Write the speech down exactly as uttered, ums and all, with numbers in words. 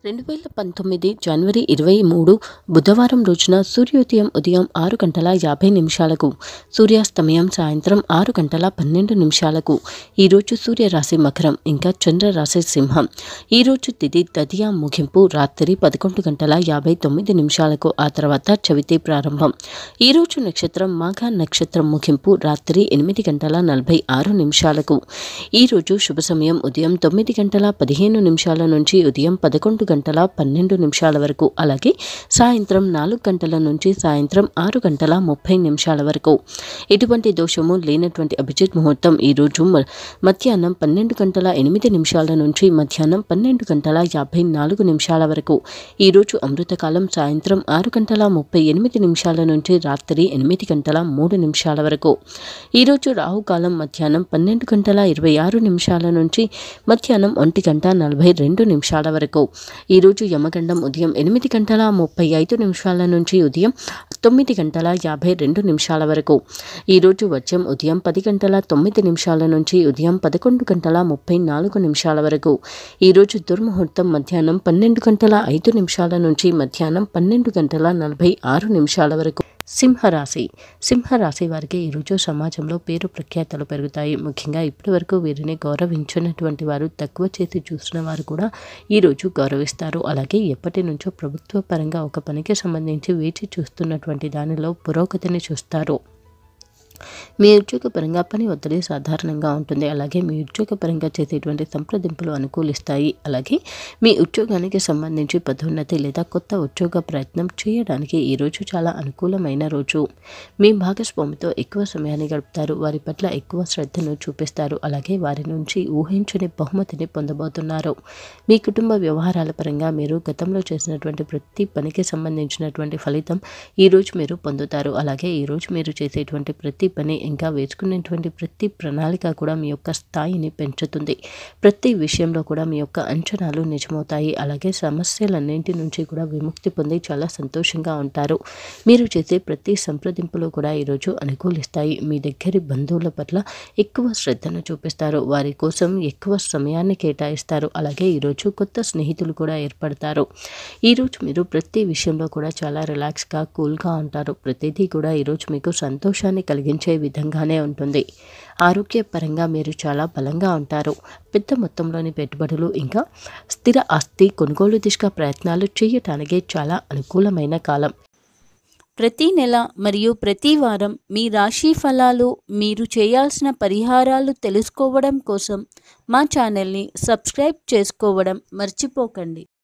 రెండు వేల పంతొమ్మిది జనవరి ఇరవై మూడు బుధవారం రోజున సూర్యోదయం ఉదయం ఆరు గంటల యాభై నిమిషాలకు, సూర్యాస్తమయం సాయంత్రం ఆరు గంటల పన్నెండు నిమిషాలకు. ఈరోజు సూర్యరాశి మకరం, ఇంకా చంద్రరాశి సింహం. ఈరోజు తిథి తదియా ముగింపు రాత్రి పదకొండు గంటల యాభై తొమ్మిది నిమిషాలకు, ఆ తర్వాత చవితి ప్రారంభం. ఈరోజు నక్షత్రం మాఘ నక్షత్రం ముగింపు రాత్రి ఎనిమిది గంటల నలభై ఆరు నిమిషాలకు. ఈరోజు శుభ సమయం ఉదయం తొమ్మిది గంటల పదిహేను నిమిషాల నుంచి ఉదయం పదకొండు గంటల పన్నెండు నిమిషాల వరకు, అలాగే సాయంత్రం నాలుగు గంటల నుంచి సాయంత్రం ఆరు గంటల ముప్పై నిమిషాల వరకు. ఎటువంటి దోషము లేనటువంటి అభిజిత్ ముహూర్తం ఈరోజు మధ్యాహ్నం పన్నెండు గంటల ఎనిమిది నిమిషాల నుంచి మధ్యాహ్నం పన్నెండు గంటల యాభై నాలుగు నిమిషాల వరకు. ఈరోజు అమృతకాలం సాయంత్రం ఆరు గంటల ముప్పై ఎనిమిది నిమిషాల నుంచి రాత్రి ఎనిమిది గంటల మూడు నిమిషాల వరకు. ఈరోజు రాహుకాలం మధ్యాహ్నం పన్నెండు గంటల ఇరవై ఆరు నిమిషాల నుంచి మధ్యాహ్నం ఒంటి గంట నలభై రెండు నిమిషాల వరకు. ఈరోజు యమగండం ఉదయం ఎనిమిది గంటల ముప్పై ఐదు నిమిషాల నుంచి ఉదయం తొమ్మిది గంటల యాభై రెండు నిమిషాల వరకు. ఈరోజు వర్జం ఉదయం పది గంటల తొమ్మిది నిమిషాల నుంచి ఉదయం పదకొండు గంటల ముప్పై నాలుగు నిమిషాల వరకు. ఈరోజు దుర్ముహూర్తం మధ్యాహ్నం పన్నెండు గంటల ఐదు నిమిషాల నుంచి మధ్యాహ్నం పన్నెండు గంటల నలభై ఆరు నిమిషాల వరకు. సింహరాశి సింహరాశి వారికి ఈరోజు సమాజంలో పేరు ప్రఖ్యాతలు పెరుగుతాయి. ముఖ్యంగా ఇప్పటి వరకు వీరిని గౌరవించినటువంటి వారు తక్కువ చేసి చూసిన వారు కూడా ఈరోజు గౌరవిస్తారు. అలాగే ఎప్పటి నుంచో ప్రభుత్వ పరంగా ఒక పనికి సంబంధించి వేచి చూస్తున్నటువంటి దానిలో పురోగతిని చూస్తారు. మీ ఉద్యోగపరంగా పని ఒత్తిడి సాధారణంగా ఉంటుంది. అలాగే మీ ఉద్యోగపరంగా చేసేటువంటి సంప్రదింపులు అనుకూలిస్తాయి. అలాగే మీ ఉద్యోగానికి సంబంధించి పదోన్నతి లేదా కొత్త ఉద్యోగ ప్రయత్నం చేయడానికి ఈరోజు చాలా అనుకూలమైన రోజు. మీ భాగస్వామితో ఎక్కువ సమయాన్ని గడుపుతారు. వారి పట్ల ఎక్కువ శ్రద్ధను చూపిస్తారు. అలాగే వారి నుంచి ఊహించని బహుమతిని పొందబోతున్నారు. మీ కుటుంబ వ్యవహారాల పరంగా మీరు గతంలో చేసినటువంటి ప్రతి పనికి సంబంధించినటువంటి ఫలితం ఈరోజు మీరు పొందుతారు. అలాగే ఈరోజు మీరు చేసేటువంటి ప్రతి పని, ఇంకా వేసుకునేటువంటి ప్రతి ప్రణాళిక కూడా మీ యొక్క స్థాయిని పెంచుతుంది. ప్రతి విషయంలో కూడా మీ యొక్క అంచనాలు నిజమవుతాయి. అలాగే సమస్యలన్నింటి నుంచి కూడా విముక్తి పొంది చాలా సంతోషంగా ఉంటారు. మీరు చేసే ప్రతి సంప్రదింపులు కూడా ఈరోజు అనుకూలిస్తాయి. మీ దగ్గరి బంధువుల పట్ల ఎక్కువ శ్రద్ధను చూపిస్తారు. వారి కోసం ఎక్కువ సమయాన్ని కేటాయిస్తారు. అలాగే ఈరోజు కొత్త స్నేహితులు కూడా ఏర్పడతారు. ఈరోజు మీరు ప్రతి విషయంలో కూడా చాలా రిలాక్స్గా, కూల్గా ఉంటారు. ప్రతిదీ కూడా ఈరోజు మీకు సంతోషాన్ని కలిగించే విధంగానే ఉంటుంది. ఆరోగ్యపరంగా మీరు చాలా బలంగా ఉంటారు. పెద్ద మొత్తంలోని పెట్టుబడులు ఇంకా స్థిర ఆస్తి కొనుగోలు దిశగా ప్రయత్నాలు చేయటానికి చాలా అనుకూలమైన కాలం. ప్రతి నెల మరియు ప్రతి వారం మీ రాశి ఫలాలు, మీరు చేయాల్సిన పరిహారాలు తెలుసుకోవడం కోసం మా ఛానల్ని సబ్స్క్రైబ్ చేసుకోవడం మర్చిపోకండి.